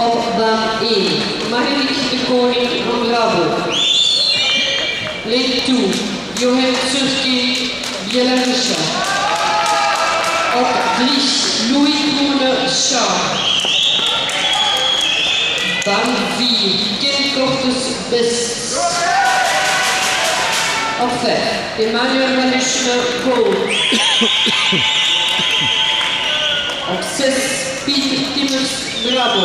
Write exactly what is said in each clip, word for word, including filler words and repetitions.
Op baan één, Marelik de Koning van Bravo. Lane twee, Johan Surki, Belarusja. Op drie, Louis Croenen, Schaar. Baan vier, Ken Kortes, Best. Op vijf, Emmanuel Malushne, Gold. Op zes, Pieter Timmers, Bravo.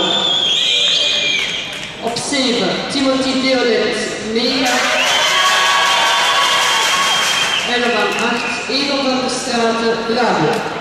Op zeven, Timothy Deolet, Mega. En op baan acht, Edo van der Straten, Bravo.